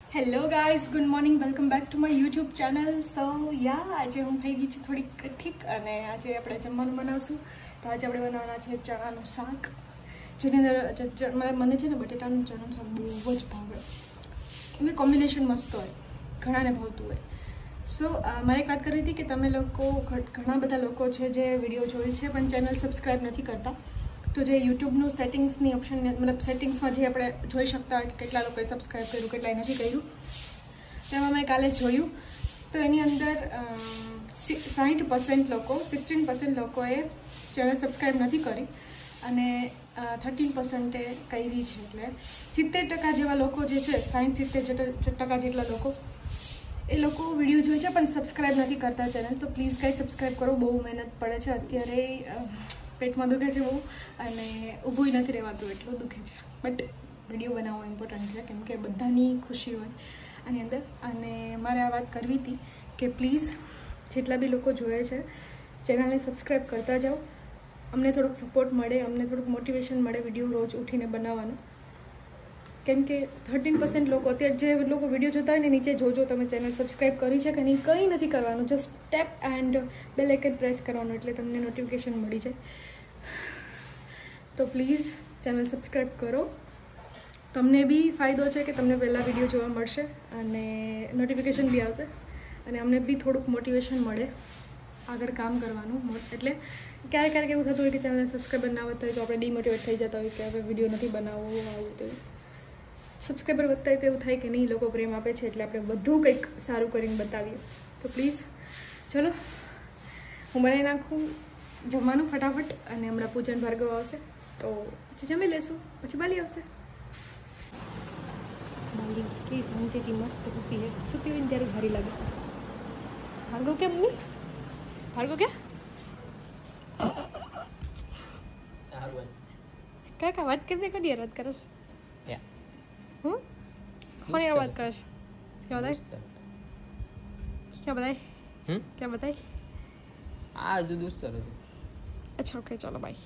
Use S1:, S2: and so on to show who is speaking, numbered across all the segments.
S1: Hello guys, good morning, welcome back to my YouTube channel. So આજે હું થઈ ગઈ છું થોડીક ઠીક અને આજે આપણે જમવાનું બનાવશું. તો આજે આપણે બનાવવાના છે ચણાનું શાક, જેની અંદર મને છે ને બટેટાનું ચણાનું શાક બહુ જ ભાવે. એનું કોમ્બિનેશન મસ્ત હોય, ઘણાને ભાવતું હોય. સો મારે એક વાત કરવી હતી કે તમે લોકો ઘણા બધા લોકો છે જે વિડીયો જોઈ છે પણ ચેનલ સબસ્ક્રાઈબ નથી કરતા. તો જે યુટ્યુબનું સેટિંગ્સની ઓપ્શન મતલબ સેટિંગ્સમાં જે આપણે જોઈ શકતા હોય કે કેટલા લોકોએ સબસ્ક્રાઈબ કર્યું, કેટલાએ નથી કર્યું, તેમાં મેં કાલે જોયું તો એની અંદર 60% લોકો 16% લોકોએ ચેનલ સબસ્ક્રાઈબ નથી કરી અને 13% કરી છે. એટલે 70% જેવા લોકો જે છે, 60-70% જેટલા લોકો એ લોકો વિડીયો જોઈ છે પણ સબસ્ક્રાઈબ નથી કરતા ચેનલ. તો પ્લીઝ ગાઈસ સબસ્ક્રાઈબ કરો, બહુ મહેનત પડે છે. અત્યારે પેટમાં દુખે છે બહુ અને ઊભું નથી રહેવાતું, એટલું દુખે છે. બટ વિડીયો બનાવવો ઇમ્પોર્ટન્ટ છે કેમ કે બધાની ખુશી હોય આની અંદર. અને મારે આ વાત કરવી હતી કે પ્લીઝ જેટલા બી લોકો જોઈએ છે ચેનલને સબસ્ક્રાઈબ કરતા જાઓ. અમને થોડુંક સપોર્ટ મળે, અમને થોડુંક મોટિવેશન મળે વિડીયો રોજ ઉઠીને બનાવવાનું. કેમ કે 13% લોકો અત્યારે જે લોકો વિડીયો જોતા હોય ને નીચે જોજો તમે ચેનલ સબસ્ક્રાઈબ કરી છે કે નહીં. કંઈ નથી કરવાનું, just tap and bell icon press કરવાનું એટલે તમને નોટિફિકેશન મળી જાય. તો પ્લીઝ ચેનલ સબસ્ક્રાઈબ કરો. તમને બી ફાયદો છે કે તમને પહેલાં વિડીયો જોવા મળશે અને નોટિફિકેશન બી આવશે અને અમને બી થોડુંક મોટિવેશન મળે આગળ કામ કરવાનું. એટલે ક્યારેક એવું થતું હોય કે ચેનલને સબસ્ક્રાઈબર ના વધતા હોય તો આપણે ડિમોટિવેટ થઈ જતા હોય કે હવે વિડીયો નથી બનાવવો, આવું તેવું. સબસ્ક્રાઈબર વધતા હોય તો એવું થાય કે નહીં, લોકો પ્રેમ આપે છે એટલે આપણે બધું કંઈક સારું કરીને બતાવીએ. તો પ્લીઝ ચલો હું બનાવી નાખું જમવાનું ફટાફટ અને હમણાં પૂજન ભાર્ગવ આવશે તો પછી જમી લેશું, પછી બાલી આવશે. બાલી કેવી શાંતિથી મસ્ત સૂતી છે, સૂતી હોય ને ત્યારે સારી લાગે. ભાર્ગવ કેમ મમ્મી? ભાર્ગવ ક્યાં કાકા વાત કરીને કદી વાત કરસ? હું કોણ યાર વાત કરે છે? क्या बताए? क्या बताए?
S2: हाँ जो दोस्त है.
S1: अच्छा ओके चलो बाय.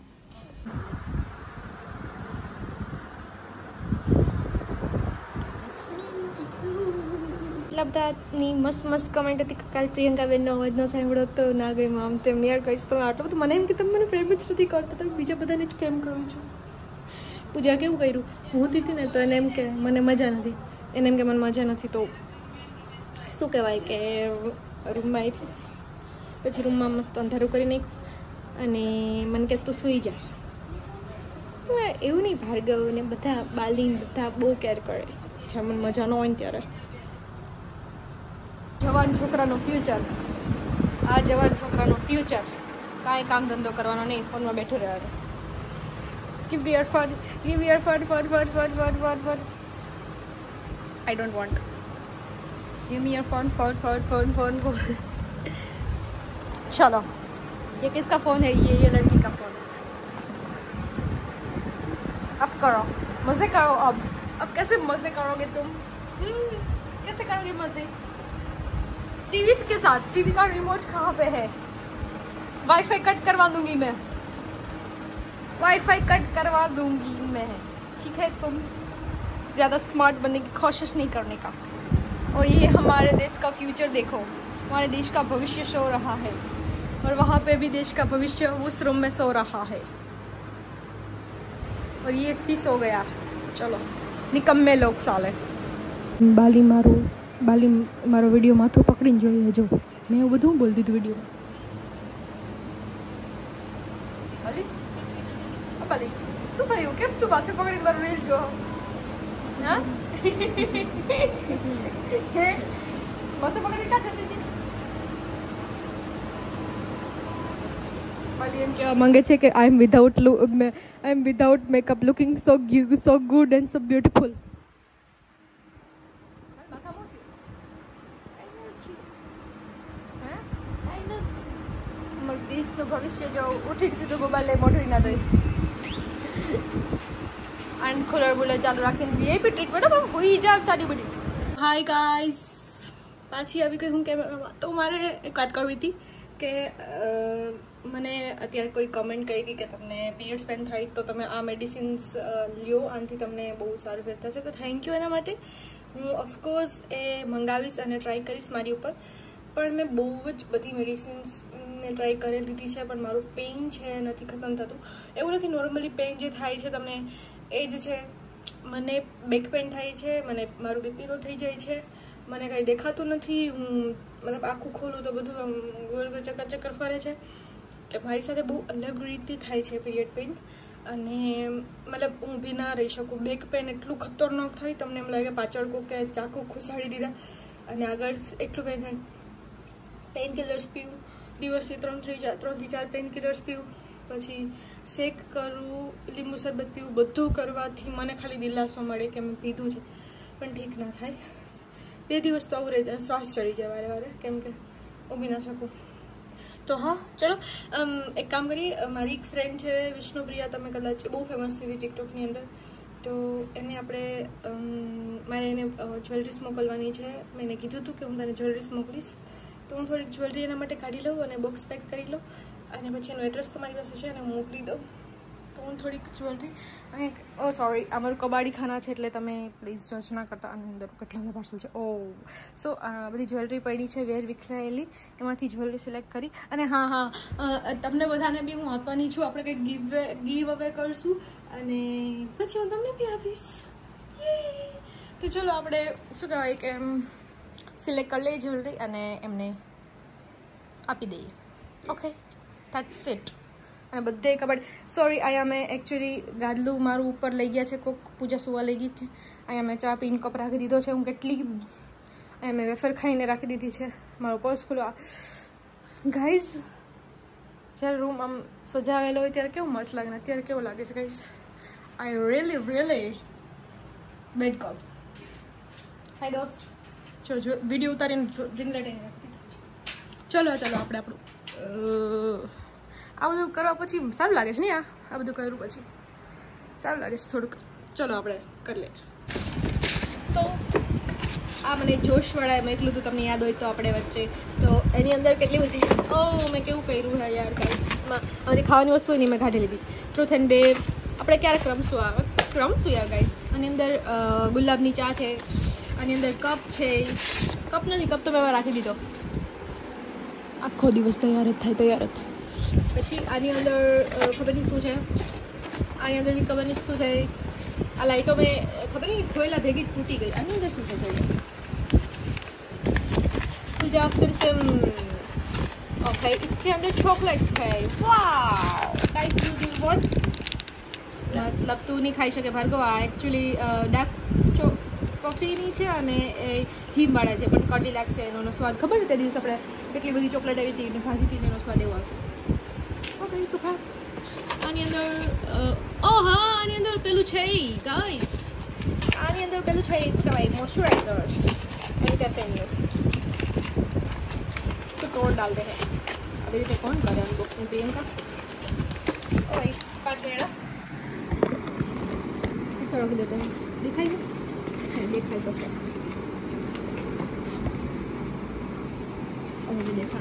S1: એટલા બધાની મસ્ત કમેન્ટ હતી કે કાલ પ્રિયંકાબેનનો અવાજ ન સાંભળો તો ના ગઈ આમ તેમ. યાર કહીશ તો આટલું બધું મને એમ કે તમે મને પ્રેમ જ નથી કરતા, તમે બીજા બધાને જ પ્રેમ કરો છો. પૂજા કેવું કર્યું, હું હતી ને તો એને એમ કે મને મજા નથી, એને એમ કે મને મજા નથી તો શું કહેવાય કે રૂમમાં આવી, પછી રૂમમાં મસ્ત અંધારું કરી નાખ્યું અને મને કે તું સૂઈ જા. એવું નહીં, ભાર્ગવ ને બધા બાલીને બધા બહુ કેર કરે છે મને મજા ન હોય ને ત્યારે. જવાન છોકરાનો ફ્યુચર, આ જવાન છોકરાનો ફ્યુચર, કાંઈ કામ ધંધો કરવાનો નહીં, ફોનમાં બેઠું રહેવાનું. Give your fun. I don't want. Give me your phone. चलो, ये किसका फ़ोन है? ये लड़की का फ़ोन. अब करो, मज़े करो. अब कैसे मज़े करोगे तुम? कैसे करोगे मज़े? टीवी के साथ, टीवी का रिमोट कहाँ पे है? वाईफाई कट करवा दूंगी मैं, ठीक है? तुम ज़्यादा स्मार्ट बनने की कोशिश नहीं करने का. और ये हमारे देश का फ्यूचर देखो, हमारे देश का भविष्य सो रहा है और वहाँ पे भी देश का भविष्य उस रूम में सो रहा है और ये भी सो गया. चलो निकम्मे लोग साले. બાલી મારો વિડીયો માથું પકડીને જોઈએ જો, મેં એવું બધું બોલી દીધું વિડીયોમાં. બાલી શું થયું? કેમ તું માથું પકડીને મારું રીલ જો? હા માથું પકડીને ક્યાં જતી હતી? બાલી એમ કહેવા માંગે છે કે I am without makeup looking so good and so beautiful. દેશનું ભવિષ્ય જો ઉઠી સીધું મોબાઈલ લઈ મોઢું ના દઈ એન્ડ ખુલર બુલર ચાલુ રાખીને વીઆઈપી ટ્રીટમેન્ટ આમ હોઈ જાય સારી બધી. હાય ગાઈસ, પાછી આવી ગઈ હું કેમેરામાં. તો મારે એક વાત કરવી હતી કે મને અત્યારે કોઈ કમેન્ટ કરી કે તમને પીરિયડ્સ પેન થાય તો તમે આ મેડિસિન્સ લ્યો, આનાથી તમને બહુ સારું ફીલ થશે. તો થેન્ક યુ એના માટે. હું ઓફકોર્સ એ મંગાવીશ અને ટ્રાય કરીશ મારી ઉપર. પણ મેં બહુ જ બધી મેડિસિન્સને ટ્રાય કરી લીધી છે, પણ મારું પેઇન છે નથી ખતમ થતું. એવું નથી, નોર્મલી પેઇન જે થાય છે તમને એ જ છે. મને બેક પેઇન થાય છે, મને મારું બીપી લો થઈ જાય છે, મને કંઈ દેખાતું નથી. હું મતલબ આખું ખોલું તો બધું આમ ગોળ ગોળ ચક્કર ચક્કર ફરે છે. એટલે મારી સાથે બહુ અલગ રીતે થાય છે પીરિયડ પેઇન. અને મતલબ હું ઊભી ના રહી શકું. બેક પેઇન એટલું ખતરનાક થાય, તમને એમ લાગે પાછળ કે ચાકુ ખુસાડી દીધા. અને આગળ એટલું પેઇન થાય. પેઇન કિલર્સ પીવું, દિવસથી 3 થી 4 પેઇન કિલર્સ પીવું, પછી શેક કરવું, લીંબુ શરબત પીવું. બધું કરવાથી મને ખાલી દિલાસો મળે કે મેં પીધું છે, પણ ઠીક ના થાય. 2 દિવસ તો આવું રહે, શ્વાસ ચડી જાય વારે વારે, કેમ કે ઊભી ના શકું. તો હા, ચલો એક કામ કરીએ. મારી એક ફ્રેન્ડ છે વિષ્ણુપ્રિયા, તમે કદાચ બહુ ફેમસ થઈ ટિકટોકની અંદર. તો એને આપણે મારે એને જ્વેલરીસ મોકલવાની છે. મેં એને કીધું હતું કે હું તને જ્વેલરીસ મોકલીશ. તો હું થોડીક જ્વેલરી એના માટે કાઢી લઉં અને બોક્સ પેક કરી લઉં, અને પછી એનો એડ્રેસ તો મારી પાસે છે અને મોકલી દઉં. તો હું થોડીક જ્વેલરી અહીં, ઓ સોરી, અમારું કબાડી ખાના છે એટલે તમે પ્લીઝ જજ ના કરતા. આની અંદર કેટલા બધા પાર્સલ છે. સો બધી જ્વેલરી પડી છે વેર વિખરાયેલી, એમાંથી જ્વેલરી સિલેક્ટ કરી. અને હા, તમને બધાને બી હું આપવાની છું. આપણે કંઈક ગીવ અવે કરશું અને પછી હું તમને બી આપીશ. તો ચલો આપણે શું કહેવાય કે સિલેક્ટ કરી લઈએ જ્વેલરી અને એમને આપી દઈએ. Okay, that's it. અને બધે કબાડ, સોરી, અહીંયા મેં એકચ્યુઅલી ગાદલું મારું ઉપર લઈ ગયા છે, કોક પૂજા સુવા લઈ ગઈ છે. અહીંયા મેં ચા પીને કપ રાખી દીધો છે. હું કેટલી અહીંયા મેં વેફર ખાઈને રાખી દીધી છે. મારો પર્સ ખુલ્લો. ગાઈઝ, જ્યારે રૂમ આમ સજાવેલો હોય ત્યારે કેવું મસ્ત લાગે ને અત્યારે કેવો લાગે છે guys. I really bad call. Hi દોસ્ત, ચલો વિડીયો ઉતારીને રિંગ લાઈટ રાખી દીધી. ચલો આપણે આપણું આ બધું કરવા પછી સારું લાગે છે ને. આ બધું કર્યું પછી સારું લાગે છે થોડુંક. ચલો આપણે કરી લઈએ. સો આ મને જોશવાળાએ મોકલું હતું, તમને યાદ હોય તો આપણે વચ્ચે. તો એની અંદર કેટલી બધી મેં કેવું કર્યું છે યાર ગાઈસમાં. આમાંથી ખાવાની વસ્તુ નહીં મેં કાઢી લીધી. ટ્રુથ એન્ડ ડેર આપણે ક્યારેક રમશું યાર ગાઈસ. આની અંદર ગુલાબની ચા છે, આની અંદર કપ છે. કપ નથી, કપ તો મેં રાખી દીધો. આખો દિવસ તૈયાર જ થાય. પછી આની અંદર ખબર નહીં શું છે. આની અંદર બી ખબર નહીં શું છે. આ લાઇટો મેં ખબર નહીં ખોયેલા ભેગી જ તૂટી ગઈ. આની અંદર શું છે જોઈએ. पूजा सिम ओके, इसके अंदर चॉकलेट्स है. Wow guys, you do what मतलब તું નહીં ખાઈ શકે ભાર્ગવ. આ એકચ્યુઅલી ડાર્ક કોફીની છે અને એ જીમવાળા છે, પણ કડવી લાગશે. એનો સ્વાદ ખબર છે તે દિવસે આપણે કેટલી બધી ચોકલેટ આવી હતી ને ખાધી હતી, એનો સ્વાદ એવો આવશે. ઓકે, તું ખા. આની અંદર હા, આની અંદર પેલું છે ગાઈસ. આની અંદર પેલું છે શું કહેવાય, મોઇશ્ચરાઇઝર્સ એન્ડ ટેમ્પેન્ડર. तो तोड़ डालते हैं. अभी देखते कौन कर रहा है अनबॉक्सिंग. प्रियंका. ओ भाई 5 मिनट ऐसा रख देते हैं. दिखाई दिखाई तो सर अभी देखा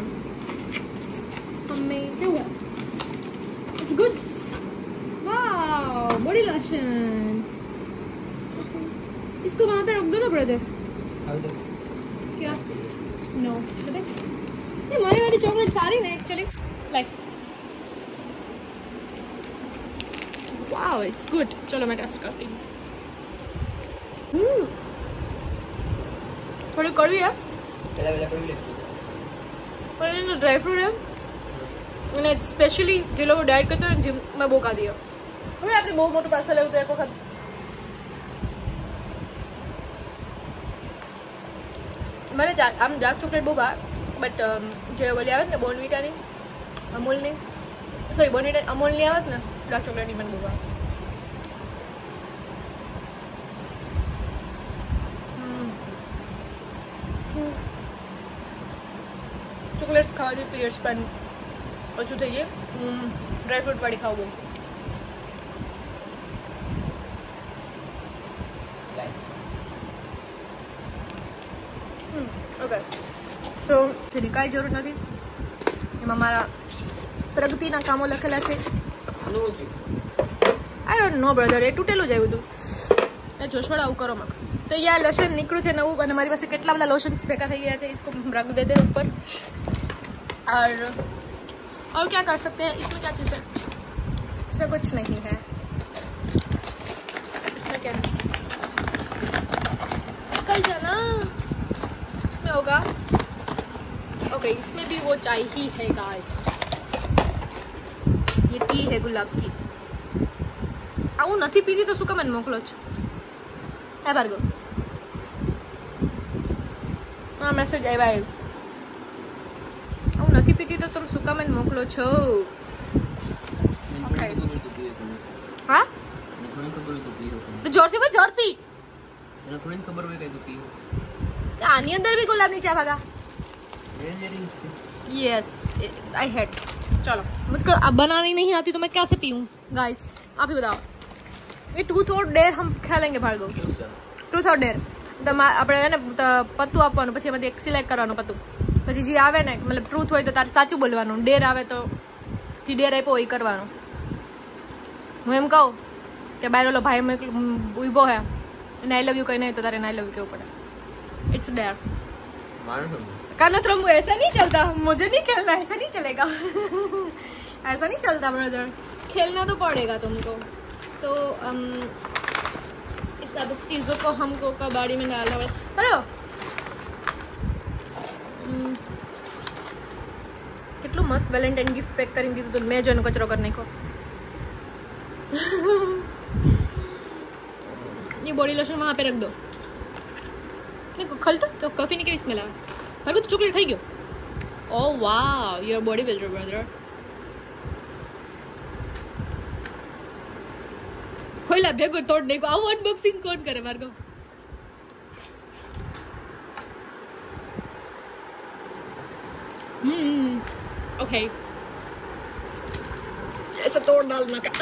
S1: हमें क्या हुआ. It's good. Wow, body lotion. इसको वहाँ पे रख दो ना ब्रदर. क्या नो मारी वाली चॉकलेट सारी ना actually like wow, it's good. चलो मैं टेस्ट करती हूँ. थोड़ी कड़वी है पर ये ड्राई फ्रूट है અને સ્પેશિયલી જે લોકો ડાયટ કરતા હોય ને જીમમાં બહુ ખાધી હોય. હવે આપણે બહુ મોટું પાર્સલ લેવું તો એક વખત મને આમ ડાર્ક ચોકલેટ બહુ ભાવે, બટ જે ઓલી આવે ને બોર્નવિટાની અમૂલની, સોરી બોર્નવિટા અમૂલની આવે ને ડાર્ક ચોકલેટની મને બહુ ભાવે. ચોકલેટ્સ ખાવાથી પીરિયડ્સ પણ ઓછું થઈ જાય. ડ્રાય ફ્રૂટ વાળી ખાવું બહુ. ઓકે, સો જેની કાંઈ જરૂર નથી. એમાં મારા પ્રગતિના કામો લખેલા છે. આઈ ડોન્ટ નો બ્રધર, એ તૂટેલું જ આવ્યું હતું. એ જોશવાળા આવું કરો માં. तो ये लोशन निकलू है नवू और हमारी पास कितना बड़ा लोशन भेगा थी गया है, इसको हम रख देते हैं ऊपर। और क्या कर सकते हैं, इसमें क्या चीज़ है, इसमें कुछ नहीं है। इसमें क्या है, निकल जाना, इसमें होगा। ओके, इसमें भी वो चाय ही है गाइस, ये टी है गुलाब की। आવું નથી પીતી તો શું કામ મને મોકલો છો? હે ભાર્ગવ, હા મેસેજ આવ્યા આવ્યું। આવું નથી પીતી તો તમે શું કામ મને મોકલો છો? હા તો જોરથી બોલ, જોરથી। આની અંદર भी गुलाब नीचे भागा। Yes I hate. चलो, मुझको अब बनानी नहीं आती तो मैं कैसे पीऊँ गाइस, आप ही बताओ। ये ट्रूथ और डेयर हम खेलेंगे भार्गव, ट्रूथ और डेयर। तो આપણે હે ને પત્તું આપવાનું, પછી એમાંથી એક સિલેક્ટ કરવાનું પત્તું, પછી જે આવે ને મતલબ ટ્રૂથ હોય તો તારે સાચું બોલવાનું, ડેર આવે તો જે ડેર આપ્યો એ કરવાનું। હું એમ કહું કે બહાર ઓલો ભાઈ ઊભો હે અને આઈ લવ યુ કઈ નહીં તો તારે આઈ લવ યુ કહેવું પડે। It's dare. कानत रंबू ऐसा नहीं चलता, मुझे नहीं खेलना, ऐसा नहीं चलेगा। ऐसा नहीं चलता ब्रदर, खेलना तो पड़ेगा तुमको। तो इस सब चीज़ों को हमको कबाड़ी में डालना पड़ेगा। कितना मस्त वेलेंटाइन गिफ्ट पैक करेंगी तो मैं जो कचरो करने को। ये बॉडी लोशन वहाँ पे रख दो। देखो खलता तो कॉफी नहीं क्या स्मेल आवे। भार्गव तो चॉकलेट खाई गयो। ओह वाह, you are body builder brother. खोला भेगो तोड़ने को। आओ अनबॉक्सिंग कौन करे भार्गव? ओके, ऐसा तोड़ डालना का।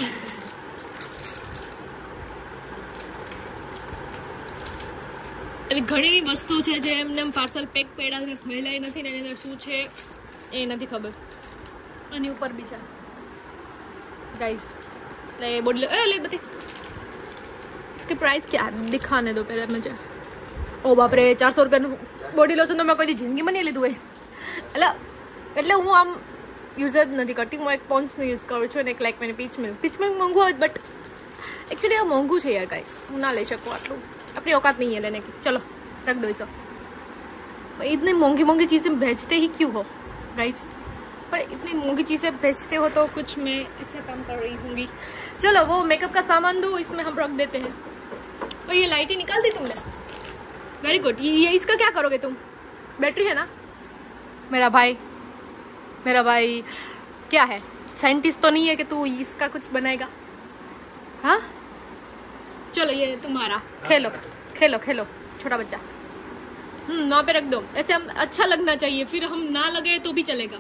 S1: अभी घणी वस्तु है जो एमने पार्सल पैक पेड़ा से खोलेला नहीं, एनी अंदर શું છે એ નથી ખબર। અને ઉપર બી છે गाइस। ले बोल ले बता, इसकी प्राइस क्या है दिखाने दो पहले मुझे। ओ बाप रे, 400 रुपया बॉडी लोशन तो मैं कोई जिंदगी में नहीं લીધું હોય। એટલે હું આમ યુઝ જ નથી કરતી। હું એક પોન્ડ્સનું યુઝ કરું છું અને એક લાઈક मैंने પીચ મિલ્ક મોંઘું હોય, બટ एक्चुअली આ મોંઘું છે યાર गाइस, હું ના લઈ શકું આટલું, अपनी औकात नहीं है लेने की। चलो रख दो इसे। इतनी महंगी महंगी चीज़ें बेचते ही क्यों हो गाइस? पर इतनी महंगी चीज़ें बेचते हो तो कुछ मैं अच्छा काम कर रही होंगी। चलो वो मेकअप का सामान दो, इसमें हम रख देते हैं। और ये लाइटें निकाल दी तुमने, वेरी गुड। ये इसका क्या करोगे तुम? बैटरी है ना? मेरा भाई क्या है, साइंटिस्ट तो नहीं है कि तू इसका कुछ बनाएगा? हाँ चलो ये तुम्हारा, खेलो खेलो खेलो छोटा बच्चा। वहाँ पे रख दो, ऐसे हम अच्छा लगना चाहिए, फिर हम ना लगे तो भी चलेगा।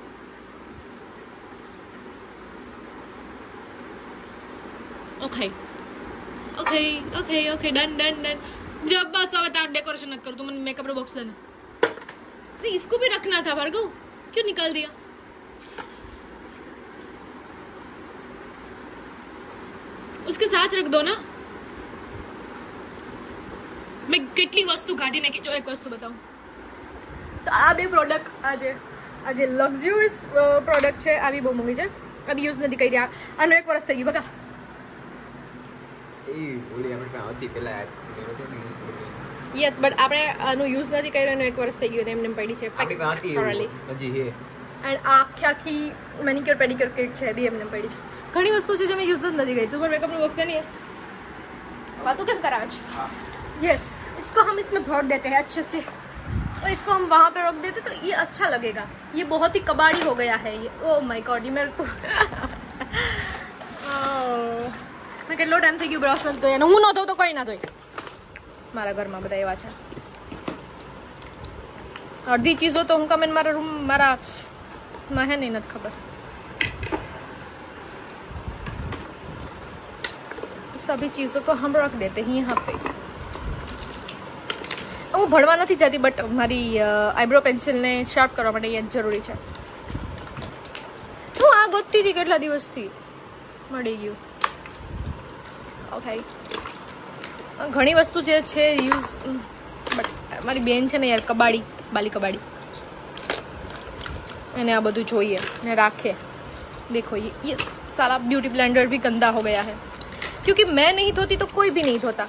S1: Okay okay okay okay done done done. जब बस अब तार डेकोरेशन मत कर, तू मैंने मेकअप रो बॉक्स देना। नहीं इसको भी रखना था भार्गव, क्यों निकाल दिया? उसके साथ रख दो ना। मैं કેટલી વસ્તુ કાઢી નાખી। જો એક વસ્તુ બતાવું તો આ બે પ્રોડક્ટ આજે લક્ઝરિયસ પ્રોડક્ટ છે। આવી બહુ મોંઘી છે, અભી યુઝ નથી કરી। આનો 1 વર્ષ થઈ ગયું બકા।
S2: એ ઓલી આપણે પાસે હતી પેલા યુઝ કરી।
S1: યસ બટ આપણે આનો યુઝ નથી કર્યો, એનો 1 વર્ષ થઈ ગયું, એમને પડી છે
S2: આપણી પાસે હતી હજી છે।
S1: એન્ડ આખી મેનિક્યોર પેડિક્યોર કિટ છે, બી એમને પડી છે। ઘણી વસ્તુ છે જે મેં યુઝ જ નથી કરી। તું પણ મેકઅપનું બોક્સ દેની है વાતો કેમ કરાવે છે? यस, इसको हम इसमें भर देते हैं अच्छे से और इसको हम वहाँ पे रख देते तो ये अच्छा लगेगा। ये बहुत ही कबाड़ी हो गया है ये। ओह माय गॉड, ये मेरे को मैं કેટલો ટાઈમ થઈ ગયો બ્રશ નથી ધોયા, હું ન ધોઉં તો કોઈ ના ધોય। મારા ઘરમાં બધા એવા છે। અડધી ચીજો તો હું કમે મારા રૂમ મારા માં હે નહીં, નથી ખબર। सभी चीज़ों को हम रख देते हैं यहाँ पे। હું ભણવા નથી જતી, બટ મારી આઈબ્રો પેન્સિલને શાર્પ કરવા માટે એ જરૂરી છે। હું આ ગોતતી હતી કેટલા દિવસથી, મળી ગયું। ઓકે
S3: ઘણી વસ્તુ જે છે યુઝ, બટ મારી બેન છે ને યાર કબાડી કબાડી એને આ બધું જોઈએ ને રાખે. देखो ये सारा ब्यूटी ब्लेंडर भी गंदा हो गया है क्योंकि मैं नहीं धोती तो कोई भी नहीं धोता.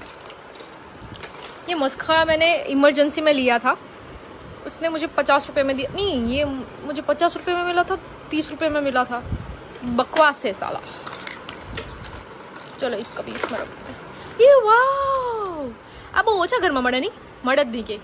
S3: ये मस्कारा मैंने इमरजेंसी में लिया था, उसने मुझे 50 रुपये में दिया. नहीं, ये मुझे 50 रुपये में मिला था, 30 रुपये में मिला था. बकवास है साला. चलो इसको भी इसमें रख देते हैं. ये वाह, अब ओछा घर में मड़े नहीं मड़द दी के.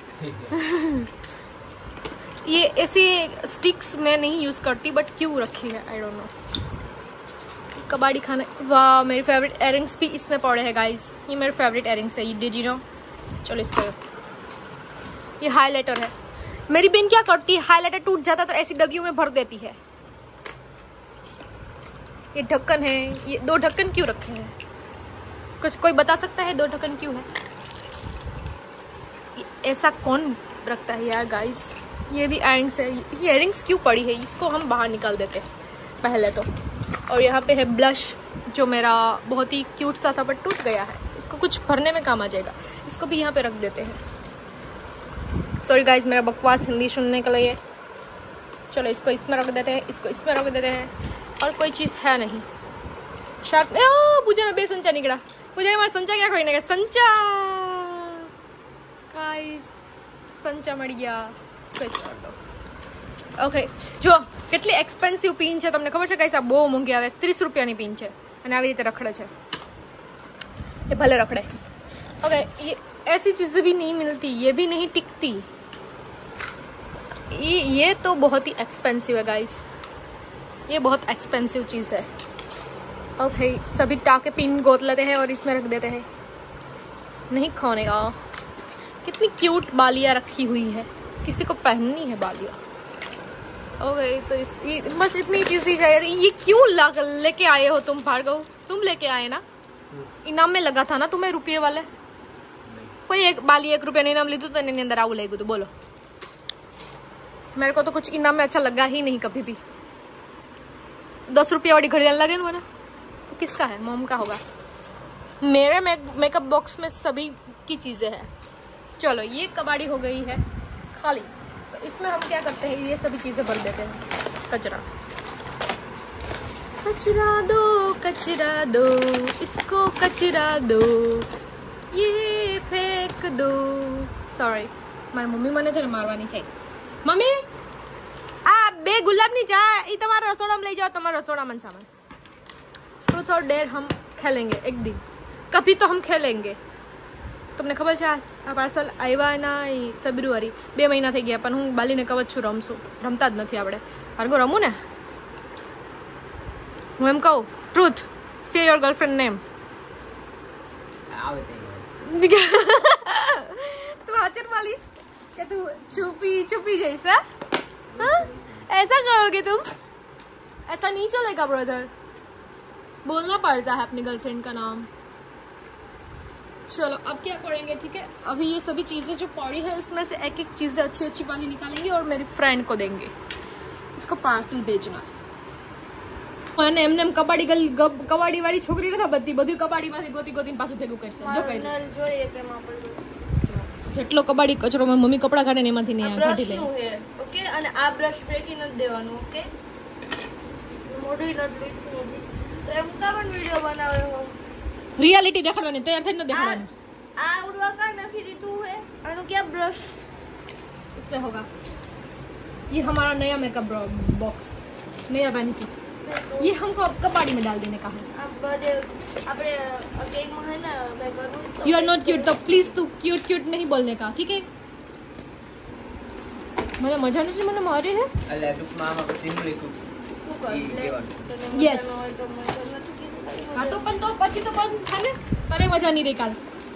S3: ये ऐसी स्टिक्स मैं नहीं यूज़ करती बट क्यों रखी है आई डोंट नो. कबाड़ी खाना, वाह मेरी फेवरेट एयरिंग्स भी इसमें पड़े हैं गाइस. ये मेरे फेवरेट एयरिंग्स है, ये डिड यू नो. चलो इसको, ये हाइलाइटर है. मेरी बहन क्या करती है, हाइलाइटर टूट जाता तो ऐसी डब्बियों में भर देती है. ये ढक्कन है, ये 2 ढक्कन क्यों रखे हैं, कुछ कोई बता सकता है 2 ढक्कन क्यों है? ऐसा कौन रखता है यार गाइस. ये भी एयरिंग्स है. ये एयरिंग्स क्यों पड़ी है, इसको हम बाहर निकाल देते हैं पहले तो. और यहाँ पे है ब्लश जो मेरा बहुत ही क्यूट सा था बट टूट गया है. इसको कुछ भरने में काम आ जाएगा, इसको भी यहाँ पे रख देते हैं. सॉरी गाइस मेरा बकवास हिंदी सुनने के लिए. चलो इसको इसमें रख देते हैं, इसको इसमें रख देते हैं. और कोई चीज़ है नहीं. शार्प पूजा में 2 संचा निकला. पूजा हमारा संचा क्या खोई गया, संचा गाइस संचा मળી ગયા. ઓકે જો કેટલી એક્સપેન્સિવ પિન છે તમને ખબર છે ગાઈસ. આ બહુ મોંઘી આવે, 30 રૂપિયાની પિન છે અને આવી રીતે રખડે છે. ये भले रखड़े. ओके ये ऐसी चीज़ें भी नहीं मिलती, ये भी नहीं टिकती. ये तो बहुत ही एक्सपेंसिव है गाइस, ये बहुत एक्सपेंसिव चीज़ है. ओके सभी टाके पिन गोद लेते हैं और इसमें रख देते हैं. नहीं खाने का. कितनी क्यूट बालियाँ रखी हुई है, किसी को पहननी है बालियाँ. ओके तो बस इतनी चीज़ ही चाहिए. ये क्यों लेके आए हो तुम भार्गव, तुम लेके आए ना, इनाम में लगा था ना तुम्हें रुपये वाले. कोई एक बाली 1 रुपया इनाम लीधु तो इन्हें अंदर आऊ ले गई. तो बोलो मेरे को तो कुछ इनाम में अच्छा लगा ही नहीं कभी भी. 10 रुपया वाली घड़ियाल लगे ना मैंने, तो किसका है, मॉम का होगा. मेरे मेकअप बॉक्स में सभी की चीज़ें हैं. चलो ये कबाड़ी हो गई है खाली. तो इसमें हम क्या करते हैं, ये सभी चीज़ें भर देते हैं. कचरा कचरा दो इसको कचरा दो, ये फेंक दो. सॉरी મારી મમ્મી મને છે ને મારવાની છે. મમ્મી આ 2 ગુલાબની ચા એ તમારા રસોડામાં લઈ જાઓ, તમારા રસોડામાં સામાન. ट्रूथ और डेयर हम खेलेंगे एक दिन, कभी तो हम खेलेंगे. તમને ખબર છે આ પાર્સલ આવ્યા ના ફેબ્રુઆરી 2 મહિના થઈ ગયા પણ હું બાલીને કહું છું રમતા જ નથી આપણે. ભાર્ગવ રમું ને, હું એમ કહું ટ્રુથ સે યોર ગર્લફ્રેન્ડ નેમ. तू आचर वालिस क्या तू छुपी जैसा, हाँ ऐसा करोगे तुम, ऐसा नहीं चलेगा ब्रदर. बोलना पड़ता है अपनी गर्लफ्रेंड का नाम. चलो अब क्या करेंगे, ठीक है अभी ये सभी चीज़ें जो पड़ी है इसमें से एक एक चीज़ें अच्छी अच्छी वाली निकालेंगे और मेरी फ्रेंड को देंगे. इसको पार्सल भेजना. અને એમને એમ કબાડી વાળી છોકરી નથી બધી, બધું કબાડીમાંથી ગોતીને પાછું ભેગું કરશે. જો કઈ જોઈએ કે જેટલો કબાડી કચરો મમ્મી કપડા કાઢે ને એમાંથી નહીં કાઢી લે. ઓકે અને આ બ્રશ ફેંકી નથી દેવાનું. ઓકે મોઢું નથી તો એમ કામન વિડિયો બનાવે હો, રિયાલિટી દેખાડવાની, તૈયાર થઈને દેખાડવાની. આ ઉડવા કા નાખી દીધું है આનો क्या ब्रश इसमें होगा. ये हमारा नया मेकअप बॉक्स, नया वैनिटी. ये हमको कबाड़ी में डाल देने का है. यू आर नॉट क्यूट, तो प्लीज तू क्यूट नहीं बोलने का, ठीक है. મને મજા નથી, મને મારે હે અલે ટૂંકમાં આમાં પછી હું લખું યસ. હા તો પણ તો પછી તો બંધ થાને, તારે મજા નહીં રહી કાલ.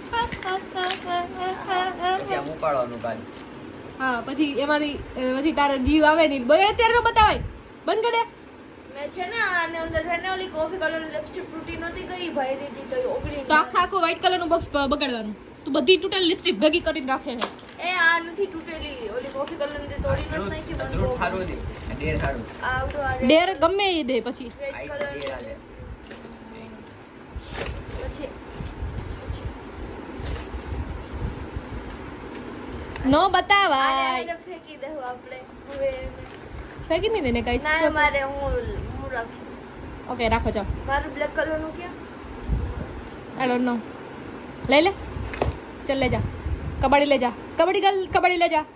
S3: પછી આમ ઉપાડવાનું કાલ. હા પછી એમાંથી પછી તારે જીવ આવે નહીં. બોલે અત્યારે ન બતાવાય, બંધ કરી દે. मैं છે ને આને અંદર છે ને ઓલી કોફી કલર લિપસ્ટિક તૂટી નતી ગઈ ભાઈ દીધી તો ઓગળી. તો આખો વ્હાઈટ કલર નું બોક્સ બગાડવાનું. તું બધી તૂટેલી લિપસ્ટિક ભેગી કરીને રાખે છે. એ આ નથી તૂટેલી, ઓલી કોફી કલર ની તોડી નથી નાખી. બંધ થારો દે ડેર થારો આવડો આ ડેર ગમે એ દે પછી રેડ કલર પછી નો બતાવાય.
S4: ફેંકી દેવું આપણે હવે.
S3: ફેંકી નહીં દેને કઈ.
S4: ના મારે હું રાખીશ.
S3: ઓકે રાખો જાઓ.
S4: મારું બ્લેક કલરનું ક્યાં?
S3: I don't know. ले ले चल ले जा कबड्डी ले जा कबड्डी गर्ल कबड्डी ले जा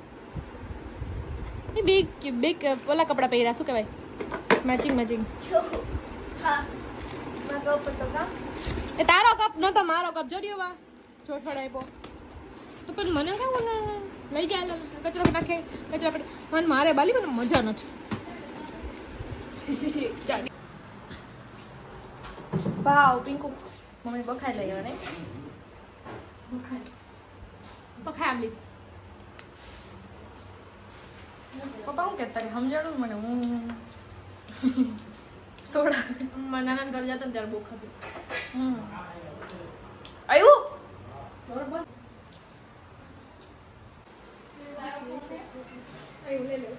S3: ये बिग वाला कपड़ा પહેર્યા શું કહેવાય મેચિંગ
S4: હા મેં કહું તો કા
S3: એ તારો કપ ન તો મારો કપ જોડ્યો વા છોડછોડાયપો તો પણ મને કાં લઈ જાય કચરો નાખે કચરો મને મારે બાલી મને મજા નથી વાવ પિંકુ મમ્મી બખાઈ લઈ આવે ને બખાઈ પપ્પા હું કહેતા કે સમજાડું મને હું સોડા નાના ઘર જતા ને ત્યારે બહુ ખાતી આવ્યું બરોબર લે લે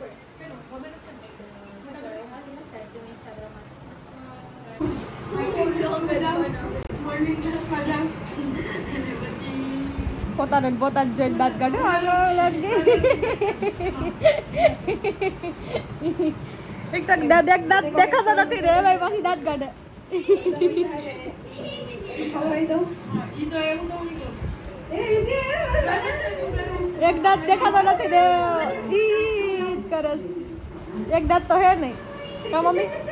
S3: પોતાને પોતાને જોઈને દાંત કાઢે હાલો લાગે એક તક દાંત દેખાતો નથી રે ભાઈ પાછી દાંત કાઢે એક દાંત દેખાતો નથી રે ઈ જ કરસ એક દાંત તો હે નહીં કા મમ્મી